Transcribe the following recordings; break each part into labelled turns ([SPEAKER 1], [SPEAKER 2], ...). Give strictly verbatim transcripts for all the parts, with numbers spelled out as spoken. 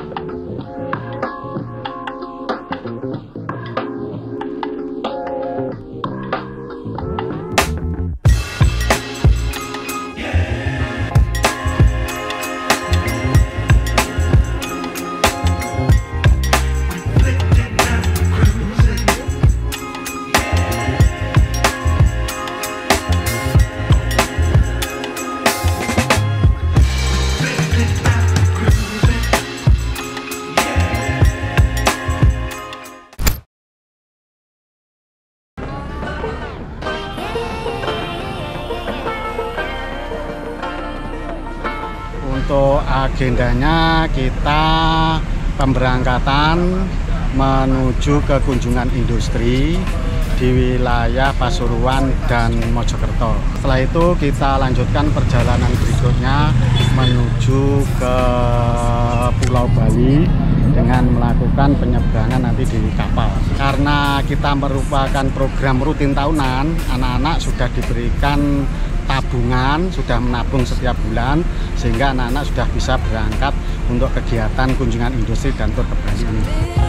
[SPEAKER 1] Untuk agendanya kita pemberangkatan menuju ke kunjungan industri di wilayah Pasuruan dan Mojokerto. Setelah itu kita lanjutkan perjalanan berikutnya menuju ke Pulau Bali dengan melakukan penyeberangan nanti di kapal. Karena kita merupakan program rutin tahunan, anak-anak sudah diberikan tabungan, sudah menabung setiap bulan, sehingga anak-anak sudah bisa berangkat untuk kegiatan kunjungan industri dan tur ke Bali ini.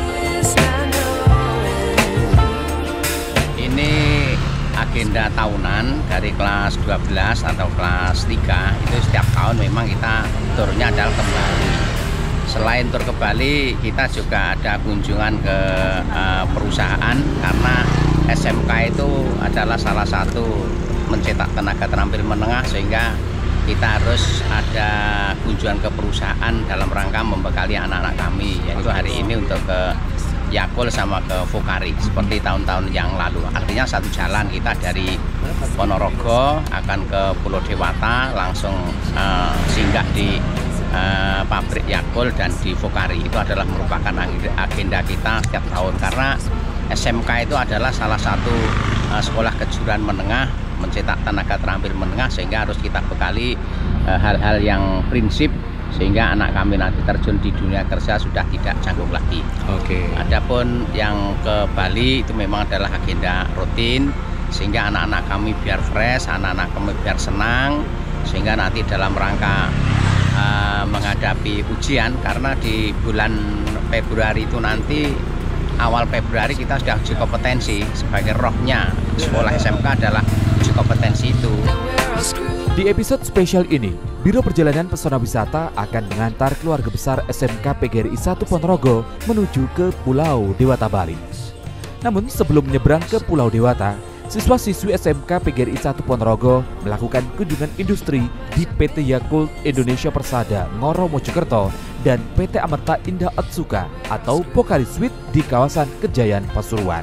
[SPEAKER 2] Ini agenda tahunan dari kelas dua belas atau kelas tiga, itu setiap tahun memang kita turnya adalah ke Bali. Selain tur ke Bali, kita juga ada kunjungan ke uh, perusahaan, karena S M K itu adalah salah satu mencetak tenaga terampil menengah, sehingga kita harus ada kunjungan ke perusahaan dalam rangka membekali anak-anak kami, yaitu hari ini untuk ke Yakul sama ke Vokari seperti tahun-tahun yang lalu. Artinya satu jalan, kita dari Ponorogo akan ke Pulau Dewata, langsung uh, singgah di uh, pabrik Yakul dan di Vokari. Itu adalah merupakan agenda kita setiap tahun, karena S M K itu adalah salah satu uh, sekolah kejuruan menengah, mencetak tenaga terampil menengah, sehingga harus kita bekali hal-hal uh, yang prinsip, sehingga anak kami nanti terjun di dunia kerja sudah tidak canggung lagi. Oke. Adapun yang ke Bali itu memang adalah agenda rutin, sehingga anak-anak kami biar fresh, anak-anak kami biar senang, sehingga nanti dalam rangka uh, menghadapi ujian, karena di bulan Februari itu nanti, awal Februari kita sudah uji kompetensi, sebagai rohnya sekolah S M K adalah uji kompetensi itu.
[SPEAKER 3] Di episode spesial ini, Biro Perjalanan Pesona Wisata akan mengantar keluarga besar S M K P G R I satu Ponorogo menuju ke Pulau Dewata, Bali. Namun sebelum menyeberang ke Pulau Dewata, siswa-siswi S M K P G R I satu Ponorogo melakukan kunjungan industri di P T Yakult Indonesia Persada Ngoro Mojokerto dan P T Amerta Indah Otsuka atau Pokari Sweet di kawasan Kejayan Pasuruan.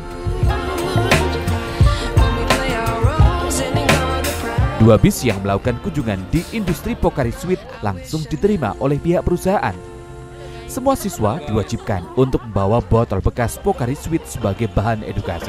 [SPEAKER 3] Dua bis yang melakukan kunjungan di industri Pokari Sweet langsung diterima oleh pihak perusahaan. Semua siswa diwajibkan untuk membawa botol bekas Pokari Sweet sebagai bahan edukasi.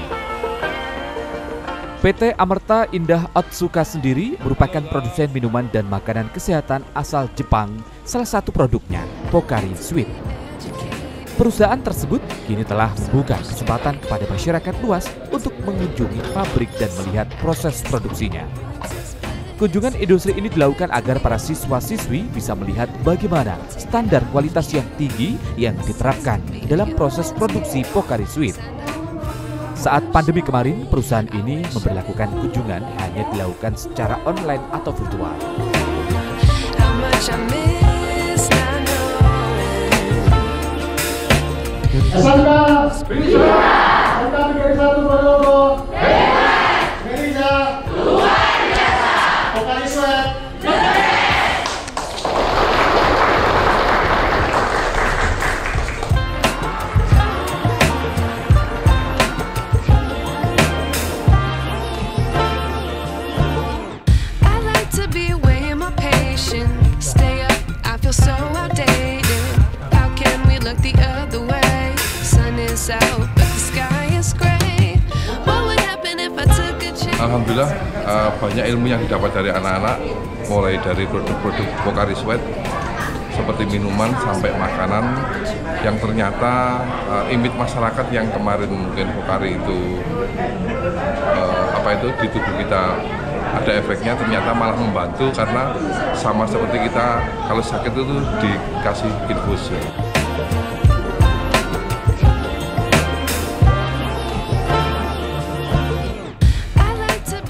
[SPEAKER 3] P T Amerta Indah Otsuka sendiri merupakan produsen minuman dan makanan kesehatan asal Jepang. Salah satu produknya Pokari Sweet. Perusahaan tersebut kini telah membuka kesempatan kepada masyarakat luas untuk mengunjungi pabrik dan melihat proses produksinya. Kunjungan industri ini dilakukan agar para siswa-siswi bisa melihat bagaimana standar kualitas yang tinggi yang diterapkan dalam proses produksi Pokari Sweet. Saat pandemi kemarin, perusahaan ini memberlakukan kunjungan hanya dilakukan secara online atau virtual.
[SPEAKER 4] S M K bisa, S M K P G R I satu Ponorogo, hebat, Indonesia, luar biasa, Pokari Sweet,
[SPEAKER 5] I like to be away in my patient, stay up, I feel so outdated. How can we look the other way? Sun is out, but the sky is gray. What would happen if I took a chance?
[SPEAKER 6] Alhamdulillah uh, banyak ilmu yang didapat dari anak-anak, mulai dari produk-produk Pokari Sweet seperti minuman sampai makanan, yang ternyata uh, image masyarakat yang kemarin mungkin Pokari itu uh, apa itu di tubuh kita ada efeknya, ternyata malah membantu, karena sama seperti kita kalau sakit itu dikasih infus.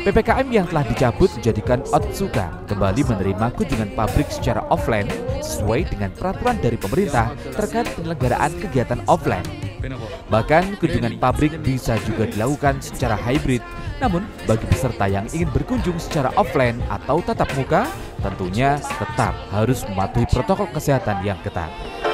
[SPEAKER 3] P P K M yang telah dicabut menjadikan Otsuka kembali menerima kunjungan pabrik secara offline sesuai dengan peraturan dari pemerintah terkait penyelenggaraan kegiatan offline. Bahkan kunjungan pabrik bisa juga dilakukan secara hybrid. Namun bagi peserta yang ingin berkunjung secara offline atau tatap muka, tentunya tetap harus mematuhi protokol kesehatan yang ketat.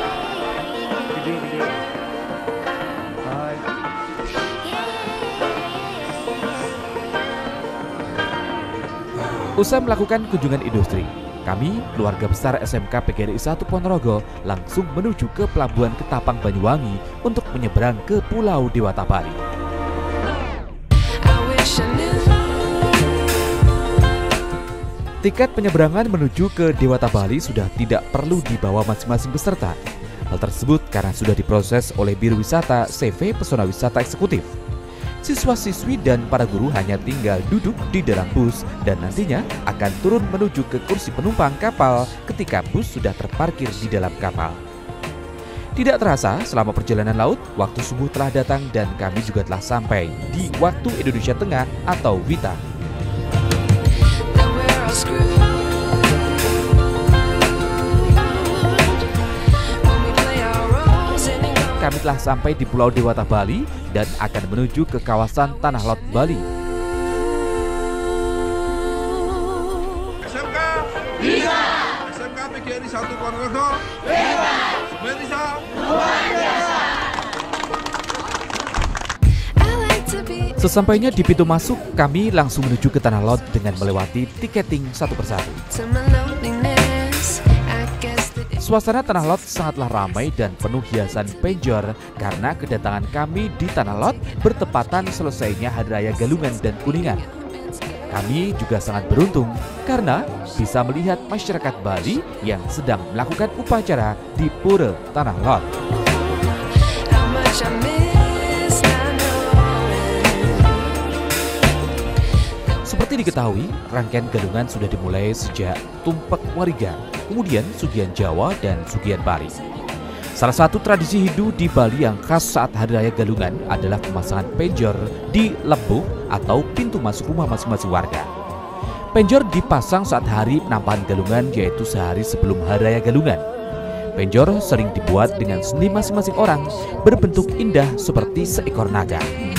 [SPEAKER 3] Usai melakukan kunjungan industri, kami, keluarga besar S M K P G R I satu Ponorogo, langsung menuju ke Pelabuhan Ketapang Banyuwangi untuk menyeberang ke Pulau Dewata Bali. Tiket penyeberangan menuju ke Dewata Bali sudah tidak perlu dibawa masing-masing peserta. Hal tersebut karena sudah diproses oleh Biro Wisata C V Pesona Wisata Eksekutif. Siswa-siswi dan para guru hanya tinggal duduk di dalam bus dan nantinya akan turun menuju ke kursi penumpang kapal ketika bus sudah terparkir di dalam kapal. Tidak terasa, selama perjalanan laut, waktu subuh telah datang dan kami juga telah sampai di waktu Indonesia Tengah atau WITA. Kami telah sampai di Pulau Dewata Bali dan akan menuju ke kawasan Tanah Lot Bali.
[SPEAKER 6] S M K bisa, S M K P G R I satu Ponorogo bebas, bisa luar biasa.
[SPEAKER 3] Sesampainya di pintu masuk, kami langsung menuju ke Tanah Lot dengan melewati tiketing satu persatu. Suasana Tanah Lot sangatlah ramai dan penuh hiasan penjor karena kedatangan kami di Tanah Lot bertepatan selesainya Hari Raya Galungan dan Kuningan. Kami juga sangat beruntung karena bisa melihat masyarakat Bali yang sedang melakukan upacara di Pura Tanah Lot. Seperti diketahui, rangkaian galungan sudah dimulai sejak Tumpek Wariga, kemudian Sugihan Jawa dan Sugihan Bali. Salah satu tradisi Hindu di Bali yang khas saat Hari Raya Galungan adalah pemasangan penjor di lembuh atau pintu masuk rumah masing-masing warga. Penjor dipasang saat hari penampakan galungan, yaitu sehari sebelum Hari Raya Galungan. Penjor sering dibuat dengan seni masing-masing orang, berbentuk indah seperti seekor naga.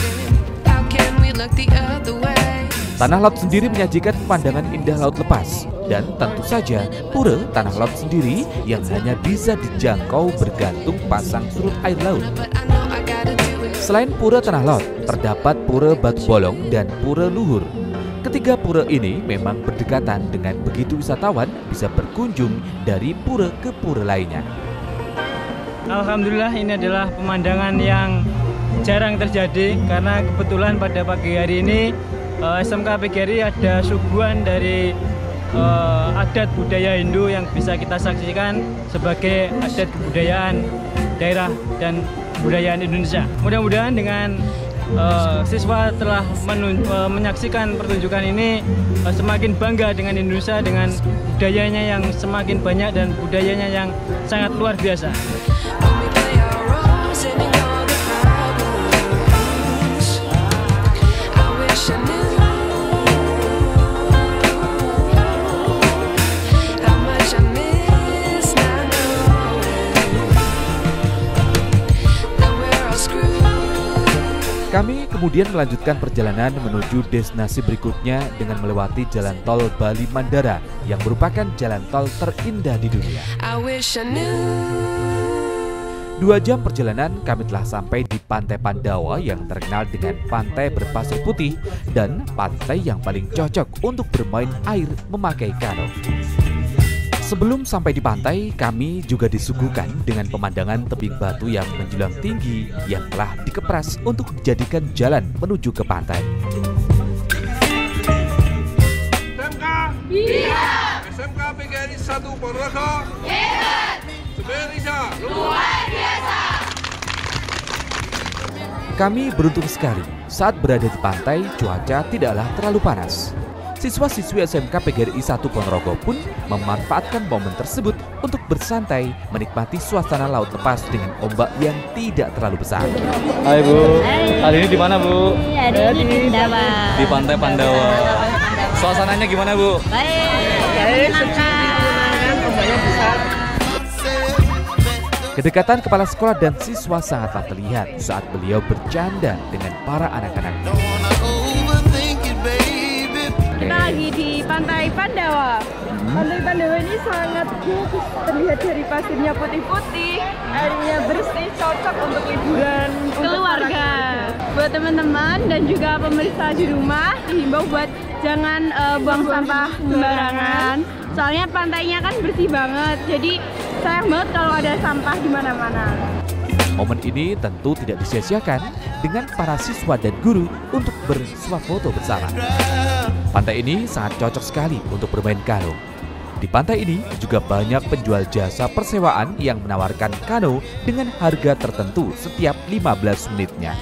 [SPEAKER 3] Tanah Lot sendiri menyajikan pemandangan indah laut lepas, dan tentu saja Pura Tanah Lot sendiri yang hanya bisa dijangkau bergantung pasang surut air laut. Selain Pura Tanah Lot, terdapat Pura Batu Bolong dan Pura Luhur. Ketiga pura ini memang berdekatan, dengan begitu wisatawan bisa berkunjung dari pura ke pura lainnya.
[SPEAKER 7] Alhamdulillah, ini adalah pemandangan yang jarang terjadi karena kebetulan pada pagi hari ini S M K P G R I ada suguhan dari uh, adat budaya Hindu yang bisa kita saksikan sebagai adat kebudayaan daerah dan kebudayaan Indonesia. Mudah-mudahan dengan uh, siswa telah menun, uh, menyaksikan pertunjukan ini uh, semakin bangga dengan Indonesia, dengan budayanya yang semakin banyak dan budayanya yang sangat luar biasa.
[SPEAKER 3] Kami kemudian melanjutkan perjalanan menuju destinasi berikutnya dengan melewati jalan tol Bali Mandara yang merupakan jalan tol terindah di dunia. Dua jam perjalanan kami telah sampai di Pantai Pandawa yang terkenal dengan pantai berpasir putih dan pantai yang paling cocok untuk bermain air memakai kano. Sebelum sampai di pantai, kami juga disuguhkan dengan pemandangan tebing batu yang menjulang tinggi yang telah dikepras untuk dijadikan jalan menuju ke pantai.
[SPEAKER 6] S M K bisa, S M K P G R I satu Ponorogo hebat, bisa luar biasa.
[SPEAKER 3] Kami beruntung sekali saat berada di pantai, cuaca tidaklah terlalu panas. Siswa-siswi S M K P G R I satu Ponorogo pun memanfaatkan momen tersebut untuk bersantai menikmati suasana laut lepas dengan ombak yang tidak terlalu besar.
[SPEAKER 8] Hai Bu, hari ini di mana Bu?
[SPEAKER 9] Hari ini di Pandawa.
[SPEAKER 8] Di Pantai Pandawa. Suasananya gimana Bu?
[SPEAKER 9] Baik, menyenangkan, ombaknya besar.
[SPEAKER 3] Kedekatan kepala sekolah dan siswa sangatlah terlihat saat beliau bercanda dengan para anak-anak.
[SPEAKER 10] Kita lagi di Pantai Pandawa. Pantai Pandawa ini sangat bagus, terlihat dari pasirnya putih-putih, airnya bersih, cocok untuk liburan keluarga. Buat teman-teman dan juga pemirsa di rumah, dihimbau buat jangan uh, buang sampah sembarangan. Soalnya pantainya kan bersih banget, jadi sayang banget kalau ada sampah di mana-mana.
[SPEAKER 3] Momen ini tentu tidak disia-siakan dengan para siswa dan guru untuk bersuah foto bersama. Pantai ini sangat cocok sekali untuk bermain kano. Di pantai ini juga banyak penjual jasa persewaan yang menawarkan kano dengan harga tertentu setiap lima belas menitnya.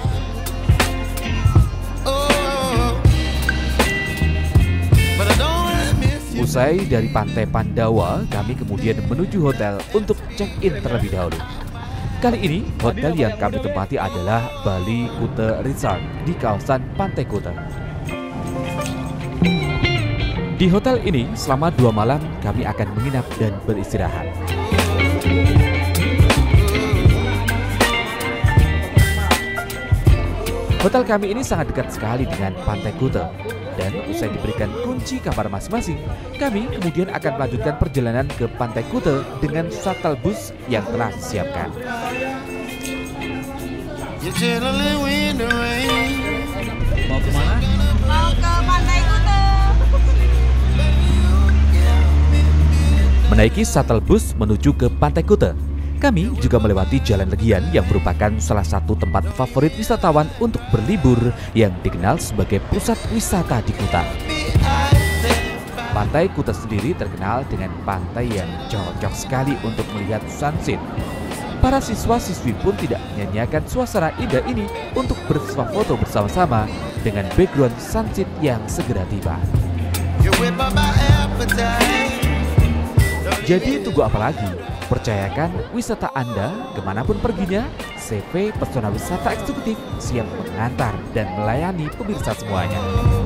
[SPEAKER 3] Usai dari Pantai Pandawa, kami kemudian menuju hotel untuk check-in terlebih dahulu. Kali ini, hotel yang kami tempati adalah Bali Kuta Resort di kawasan Pantai Kuta. Di hotel ini, selama dua malam kami akan menginap dan beristirahat. Hotel kami ini sangat dekat sekali dengan Pantai Kuta. Dan usai diberikan kunci kamar masing-masing, kami kemudian akan melanjutkan perjalanan ke Pantai Kuta dengan shuttle bus yang telah disiapkan.
[SPEAKER 8] Mau kemana?
[SPEAKER 10] Mau ke Pantai Kuta.
[SPEAKER 3] Menaiki shuttle bus menuju ke Pantai Kuta, kami juga melewati Jalan Legian yang merupakan salah satu tempat favorit wisatawan untuk berlibur yang dikenal sebagai pusat wisata di Kuta. Pantai Kuta sendiri terkenal dengan pantai yang cocok sekali untuk melihat sunset. Para siswa-siswi pun tidak menyanyiakan suasana indah ini untuk bersuah foto bersama-sama dengan background sunset yang segera tiba. Jadi tunggu apa lagi? Percayakan wisata Anda kemanapun perginya, C V Pesona Wisata Eksekutif siap mengantar dan melayani pemirsa semuanya.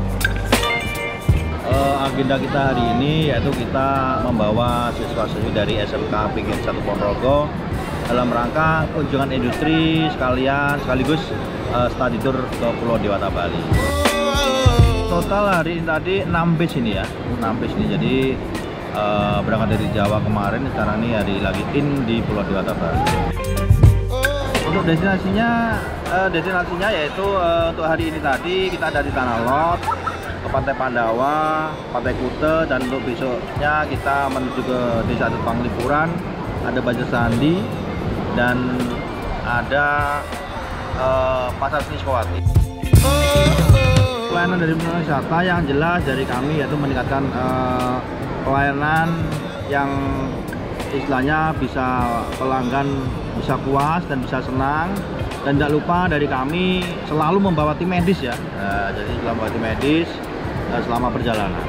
[SPEAKER 11] Uh, agenda kita hari ini yaitu kita membawa siswa-siswi dari S M K P G R I satu Ponorogo dalam rangka kunjungan industri sekalian sekaligus uh, study tour ke Pulau Dewata Bali. Total hari ini tadi enam bis ini ya, enam bis ini jadi Uh, berangkat dari Jawa kemarin, sekarang ini hari lagi in di Pulau Dewata Bali. Untuk destinasinya, uh, destinasinya yaitu uh, untuk hari ini tadi kita ada di Tanah Lot, ke Pantai Pandawa, Pantai Kuta, dan untuk besoknya kita menuju ke Desa Adat Panglipuran, ada Baja Sandi, dan ada uh, Pasar Seni Sukawati. Pelayanan dari wisata yang jelas dari kami yaitu meningkatkan uh, pelayanan yang istilahnya bisa pelanggan bisa puas dan bisa senang, dan tidak lupa dari kami selalu membawa tim medis ya, nah, jadi selalu membawa tim medis uh, selama perjalanan.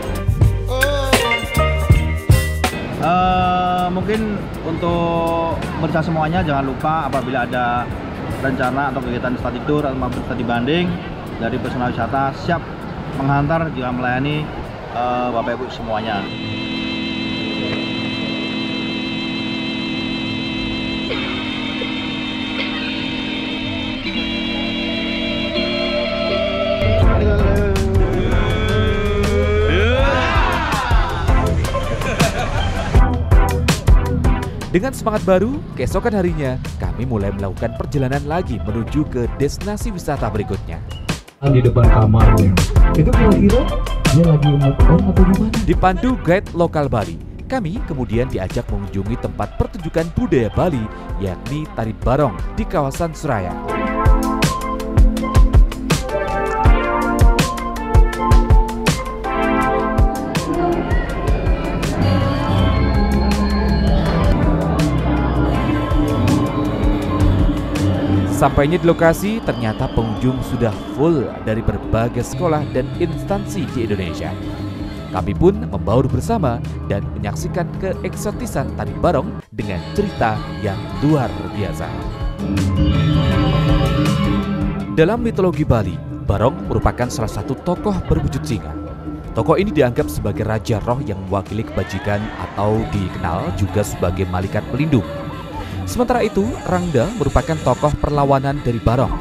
[SPEAKER 11] Uh, mungkin untuk pemirsa semuanya jangan lupa apabila ada rencana atau kegiatan study tour atau studi banding dari Pesona Wisata siap menghantar juga melayani uh, Bapak Ibu semuanya.
[SPEAKER 3] Dengan semangat baru, keesokan harinya kami mulai melakukan perjalanan lagi menuju ke destinasi wisata berikutnya.
[SPEAKER 12] Di depan kamarnya, itu kira-kira dia lagi mukon atau gimana?
[SPEAKER 3] Dipandu guide lokal Bali, kami kemudian diajak mengunjungi tempat pertunjukan budaya Bali, yakni Tari Barong di kawasan Suraya. Sampainya di lokasi, ternyata pengunjung sudah full dari berbagai sekolah dan instansi di Indonesia. Kami pun membaur bersama dan menyaksikan keeksotisan tari barong dengan cerita yang luar biasa. Dalam mitologi Bali, barong merupakan salah satu tokoh berwujud singa. Tokoh ini dianggap sebagai raja roh yang mewakili kebajikan atau dikenal juga sebagai malaikat pelindung. Sementara itu, Rangda merupakan tokoh perlawanan dari barong.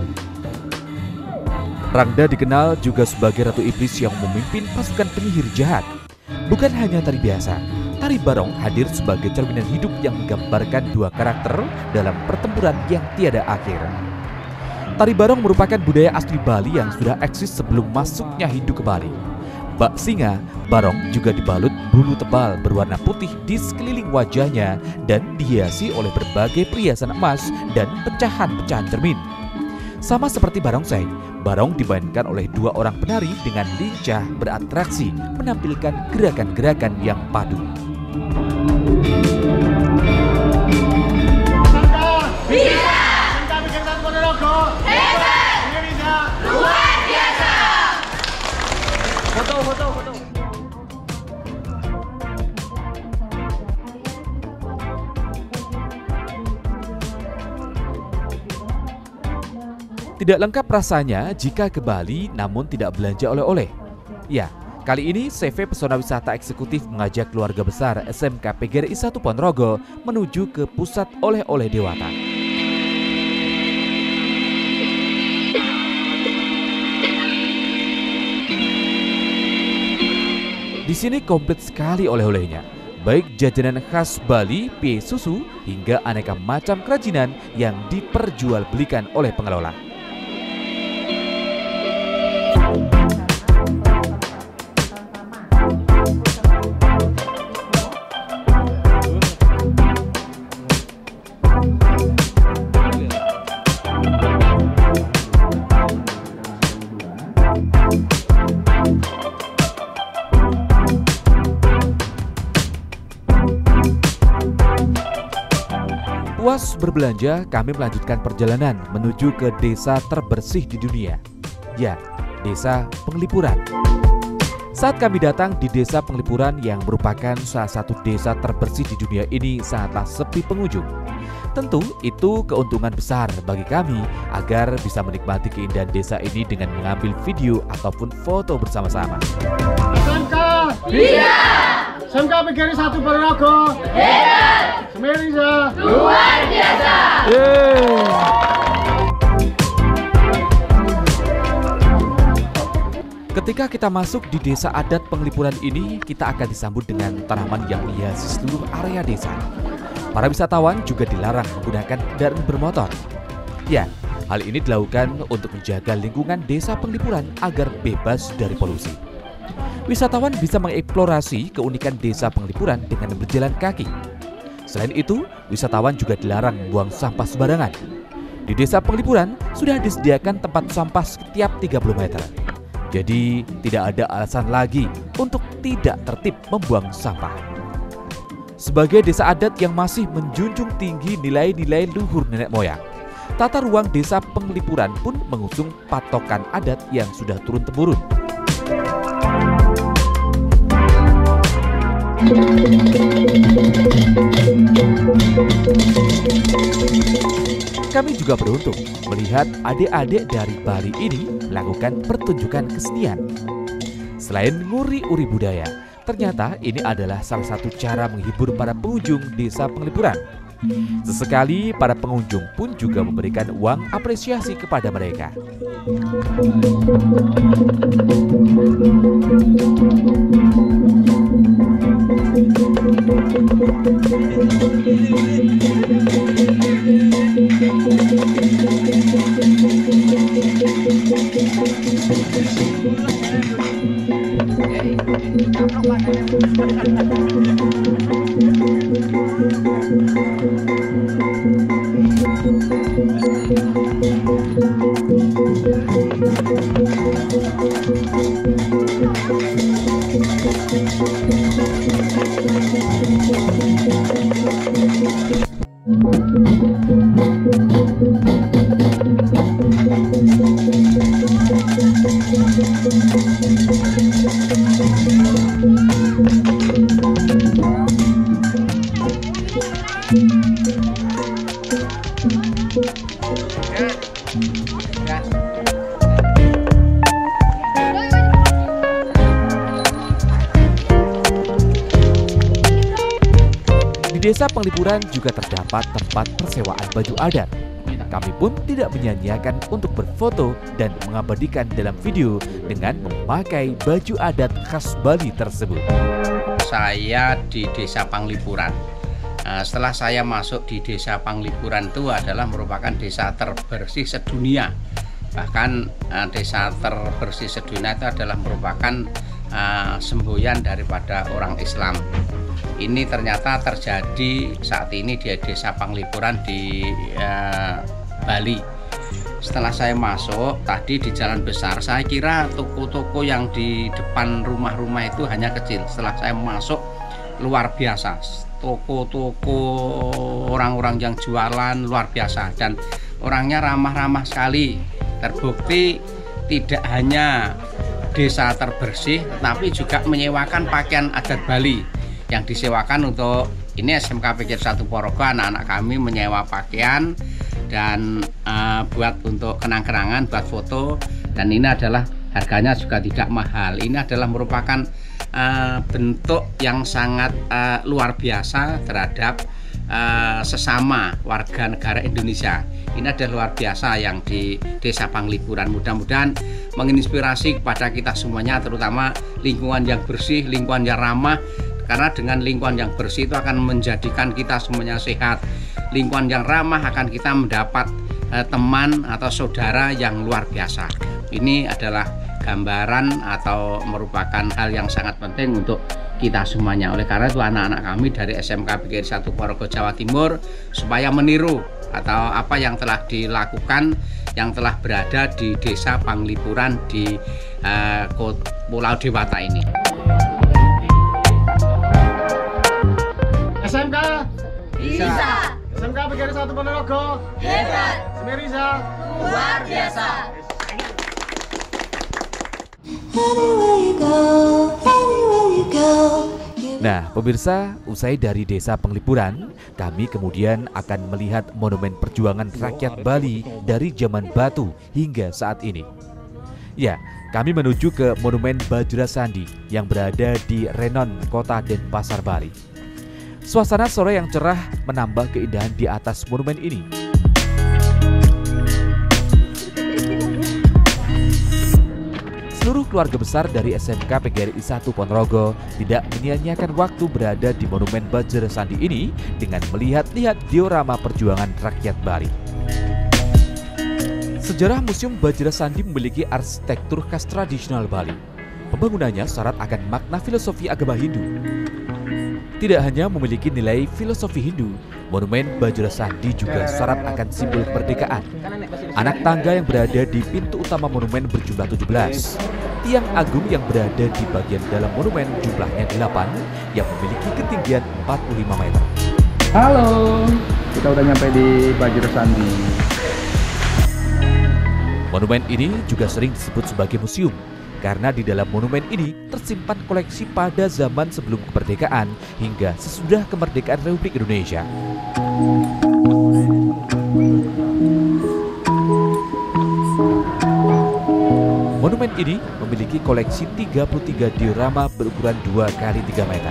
[SPEAKER 3] Rangda dikenal juga sebagai ratu iblis yang memimpin pasukan penyihir jahat. Bukan hanya tari biasa, tari barong hadir sebagai cerminan hidup yang menggambarkan dua karakter dalam pertempuran yang tiada akhir. Tari barong merupakan budaya asli Bali yang sudah eksis sebelum masuknya Hindu ke Bali. Bak singa, barong juga dibalut bulu tebal berwarna putih di sekeliling wajahnya dan dihiasi oleh berbagai perhiasan emas dan pecahan-pecahan cermin. Sama seperti barongsai, barong dimainkan oleh dua orang penari dengan lincah beratraksi menampilkan gerakan-gerakan yang padu.
[SPEAKER 4] Bisa! Sangka Pikir Satu Ponorogo hebat! Indonesia luar biasa!
[SPEAKER 7] Foto, foto, foto.
[SPEAKER 3] Tidak lengkap rasanya jika ke Bali namun tidak belanja oleh-oleh. Ya, kali ini C V Pesona Wisata Eksekutif mengajak keluarga besar S M K P G R I satu Ponorogo menuju ke pusat oleh-oleh Dewata. Di sini komplit sekali oleh-olehnya, baik jajanan khas Bali, pie susu, hingga aneka macam kerajinan yang diperjualbelikan oleh pengelola. Puas berbelanja, kami melanjutkan perjalanan menuju ke desa terbersih di dunia. Ya, Desa Penglipuran. Saat kami datang di Desa Penglipuran yang merupakan salah satu desa terbersih di dunia ini sangatlah sepi pengunjung. Tentu itu keuntungan besar bagi kami agar bisa menikmati keindahan desa ini dengan mengambil video ataupun foto bersama-sama.
[SPEAKER 4] S M K bisa! S M K P G R I satu Ponorogo hebat! Indonesia luar biasa!
[SPEAKER 3] Ketika kita masuk di desa adat Penglipuran ini, kita akan disambut dengan tanaman yang menghiasi seluruh area desa. Para wisatawan juga dilarang menggunakan kendaraan bermotor. Ya, hal ini dilakukan untuk menjaga lingkungan desa Penglipuran agar bebas dari polusi. Wisatawan bisa mengeksplorasi keunikan desa Penglipuran dengan berjalan kaki. Selain itu, wisatawan juga dilarang membuang sampah sembarangan. Di desa Penglipuran sudah disediakan tempat sampah setiap tiga puluh meter. Jadi tidak ada alasan lagi untuk tidak tertib membuang sampah. Sebagai desa adat yang masih menjunjung tinggi nilai-nilai luhur nenek moyang, tata ruang desa Penglipuran pun mengusung patokan adat yang sudah turun-temurun. Kami juga beruntung melihat adik-adik dari Bali ini melakukan pertunjukan kesenian. Selain nguri-uri budaya, ternyata ini adalah salah satu cara menghibur para pengunjung desa Penglipuran. Sesekali para pengunjung pun juga memberikan uang apresiasi kepada mereka.
[SPEAKER 4] Thank you.
[SPEAKER 3] Di Desa Penglipuran juga terdapat tempat persewaan baju adat. Kami pun tidak menyia-nyiakan untuk berfoto dan mengabadikan dalam video dengan memakai baju adat khas Bali tersebut.
[SPEAKER 2] Saya di Desa Penglipuran. Nah, setelah saya masuk di Desa Penglipuran itu adalah merupakan desa terbersih sedunia. Bahkan uh, desa terbersih sedunia itu adalah merupakan uh, semboyan daripada orang Islam. Ini ternyata terjadi saat ini di Desa Penglipuran di uh, Bali. Setelah saya masuk tadi di Jalan Besar, saya kira toko-toko yang di depan rumah-rumah itu hanya kecil. Setelah saya masuk, luar biasa. Toko-toko, orang-orang yang jualan luar biasa dan orangnya ramah-ramah sekali. Terbukti tidak hanya desa terbersih, tetapi juga menyewakan pakaian adat Bali yang disewakan untuk ini S M K P G R satu Ponorogo. Anak-anak kami menyewa pakaian dan uh, buat untuk kenang-kenangan, buat foto, dan ini adalah harganya juga tidak mahal. Ini adalah merupakan uh, bentuk yang sangat uh, luar biasa terhadap uh, sesama warga negara Indonesia. Ini adalah luar biasa yang di Desa Penglipuran. Mudah-mudahan menginspirasi kepada kita semuanya, terutama lingkungan yang bersih, lingkungan yang ramah. Karena dengan lingkungan yang bersih itu akan menjadikan kita semuanya sehat. Lingkungan yang ramah akan kita mendapat eh, teman atau saudara yang luar biasa. Ini adalah gambaran atau merupakan hal yang sangat penting untuk kita semuanya. Oleh karena itu anak-anak kami dari S M K P G R satu Ponorogo Jawa Timur supaya meniru atau apa yang telah dilakukan, yang telah berada di Desa Penglipuran di eh, Pulau Dewata ini.
[SPEAKER 4] S M K
[SPEAKER 5] Bisa.
[SPEAKER 4] S M K P G R satu Ponorogo
[SPEAKER 5] Hebat.
[SPEAKER 4] Semeriza
[SPEAKER 5] Luar biasa.
[SPEAKER 3] Nah, pemirsa, usai dari Desa Penglipuran, kami kemudian akan melihat monumen perjuangan rakyat Bali dari zaman batu hingga saat ini. Ya, kami menuju ke Monumen Bajra Sandi yang berada di Renon, Kota Denpasar, Bali. Suasana sore yang cerah menambah keindahan di atas monumen ini. Seluruh keluarga besar dari S M K P G R I satu Ponorogo tidak menyia-nyiakan waktu berada di Monumen Bajra Sandi ini dengan melihat-lihat diorama perjuangan rakyat Bali. Sejarah Museum Bajra Sandi memiliki arsitektur khas tradisional Bali. Pembangunannya syarat akan makna filosofi agama Hindu. Tidak hanya memiliki nilai filosofi Hindu, Monumen Bajra Sandi juga syarat akan simbol kemerdekaan. Anak tangga yang berada di pintu utama monumen berjumlah tujuh belas. Tiang agung yang berada di bagian dalam monumen jumlahnya delapan, yang memiliki ketinggian empat puluh lima meter.
[SPEAKER 13] Halo, kita udah nyampe di Bajra Sandi.
[SPEAKER 3] Monumen ini juga sering disebut sebagai museum, karena di dalam monumen ini tersimpan koleksi pada zaman sebelum kemerdekaan hingga sesudah kemerdekaan Republik Indonesia. Monumen ini memiliki koleksi tiga puluh tiga diorama berukuran dua kali tiga meter.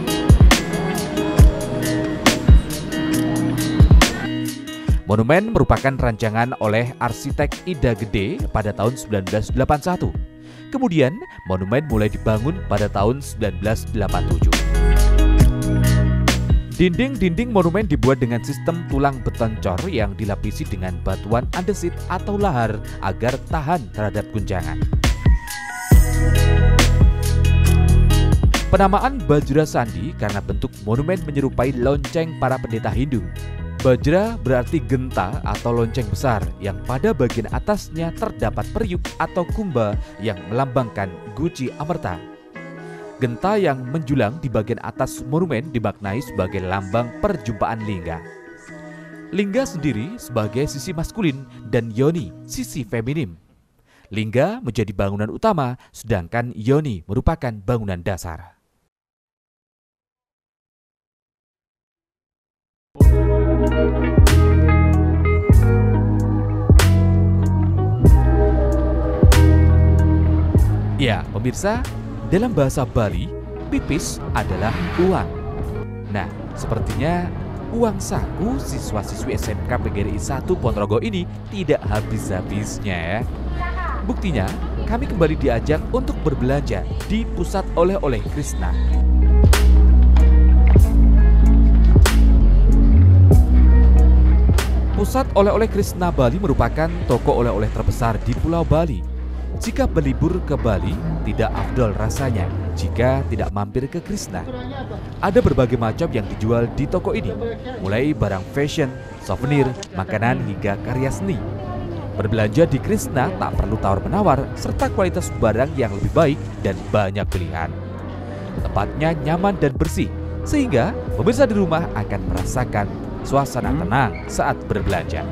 [SPEAKER 3] Monumen merupakan rancangan oleh arsitek Ida Gede pada tahun sembilan belas delapan puluh satu. Kemudian, monumen mulai dibangun pada tahun sembilan belas delapan puluh tujuh. Dinding-dinding monumen dibuat dengan sistem tulang beton cor yang dilapisi dengan batuan andesit atau lahar agar tahan terhadap guncangan. Penamaan Bajra Sandi karena bentuk monumen menyerupai lonceng para pendeta Hindu. Bajra berarti genta atau lonceng besar yang pada bagian atasnya terdapat periuk atau kumba yang melambangkan guci amerta. Genta yang menjulang di bagian atas monumen dimaknai sebagai lambang perjumpaan lingga. Lingga sendiri sebagai sisi maskulin dan yoni sisi feminim. Lingga menjadi bangunan utama sedangkan yoni merupakan bangunan dasar. Ya, pemirsa, dalam bahasa Bali, pipis adalah uang. Nah, sepertinya uang saku siswa-siswi S M K P G R I satu Ponorogo ini tidak habis-habisnya ya. Buktinya, kami kembali diajak untuk berbelanja di pusat oleh-oleh Krishna. Pusat oleh-oleh Krishna Bali merupakan toko oleh-oleh terbesar di Pulau Bali. Jika berlibur ke Bali, tidak afdol rasanya jika tidak mampir ke Krishna. Ada berbagai macam yang dijual di toko ini, mulai barang fashion, souvenir, makanan hingga karya seni. Berbelanja di Krishna tak perlu tawar-menawar serta kualitas barang yang lebih baik dan banyak pilihan. Tempatnya nyaman dan bersih, sehingga pemirsa di rumah akan merasakan suasana tenang saat berbelanja.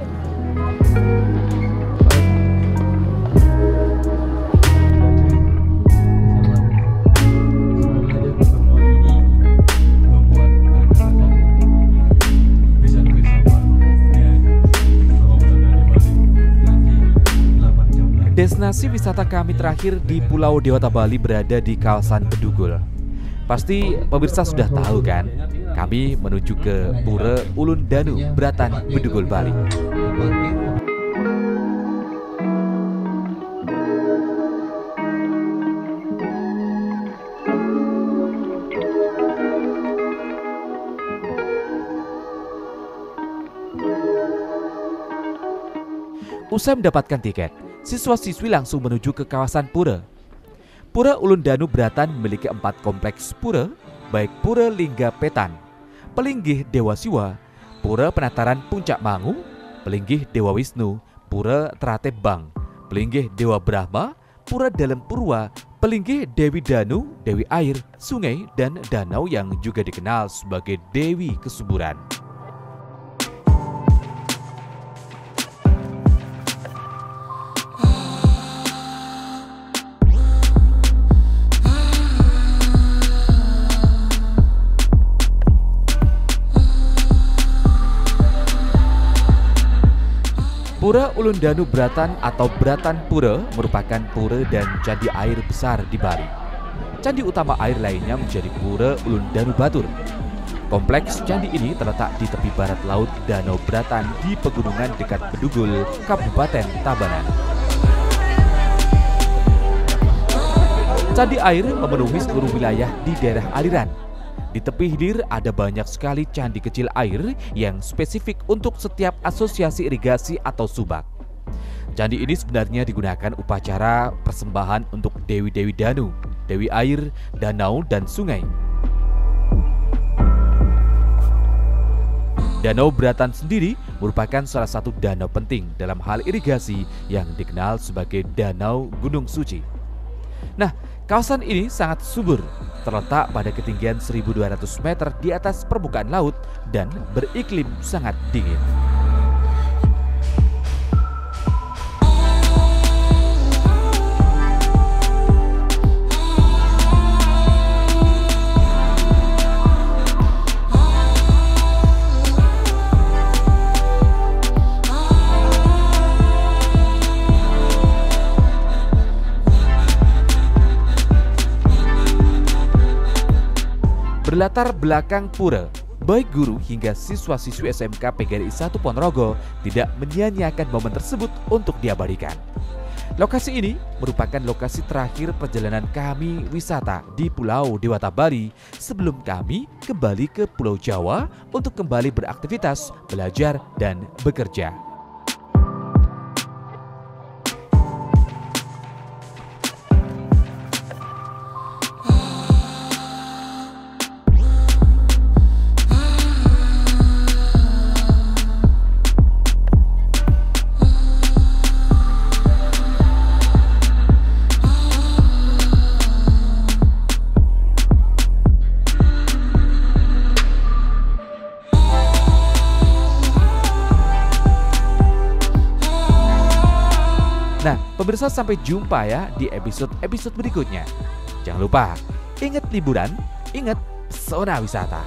[SPEAKER 3] Destinasi wisata kami terakhir di Pulau Dewata Bali berada di kawasan Bedugul. Pasti pemirsa sudah tahu kan, kami menuju ke Pura Ulun Danu, Bratan, Bedugul, Bali. Usai mendapatkan tiket, siswa-siswi langsung menuju ke kawasan Pura. Pura Ulun Danu Bratan memiliki empat kompleks pura, baik Pura Lingga Petan, Pelinggih Dewa Siwa, Pura Penataran Puncak Mangu, Pelinggih Dewa Wisnu, Pura Tratebang, Pelinggih Dewa Brahma, Pura Dalam Purwa, Pelinggih Dewi Danu, Dewi Air, Sungai, dan Danau yang juga dikenal sebagai Dewi Kesuburan. Pura Ulun Danu Bratan atau Bratan Pura merupakan pura dan candi air besar di Bali. Candi utama air lainnya menjadi Pura Ulun Danu Batur. Kompleks candi ini terletak di tepi barat laut Danau Bratan di pegunungan dekat Bedugul, Kabupaten Tabanan. Candi air memenuhi seluruh wilayah di daerah aliran. Di tepi hilir ada banyak sekali candi kecil air yang spesifik untuk setiap asosiasi irigasi atau subak. Candi ini sebenarnya digunakan upacara persembahan untuk Dewi-Dewi Danu, Dewi Air, Danau, dan Sungai. Danau Bratan sendiri merupakan salah satu danau penting dalam hal irigasi yang dikenal sebagai Danau Gunung Suci. Nah, kawasan ini sangat subur, terletak pada ketinggian seribu dua ratus meter di atas permukaan laut dan beriklim sangat dingin. Berlatar belakang pura, baik guru hingga siswa-siswi S M K P G R I satu Ponorogo tidak menyia-nyiakan momen tersebut untuk diabadikan. Lokasi ini merupakan lokasi terakhir perjalanan kami wisata di Pulau Dewata Bali sebelum kami kembali ke Pulau Jawa untuk kembali beraktivitas, belajar, dan bekerja. Nah, pemirsa, sampai jumpa ya di episode-episode berikutnya. Jangan lupa, ingat liburan, ingat pesona wisata.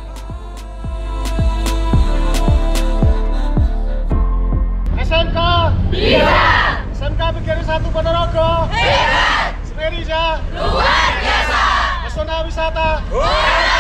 [SPEAKER 4] S M K bisa! S M K P G R I satu Ponorogo hebat! Meriza luar biasa. Pesona wisata luar biasa.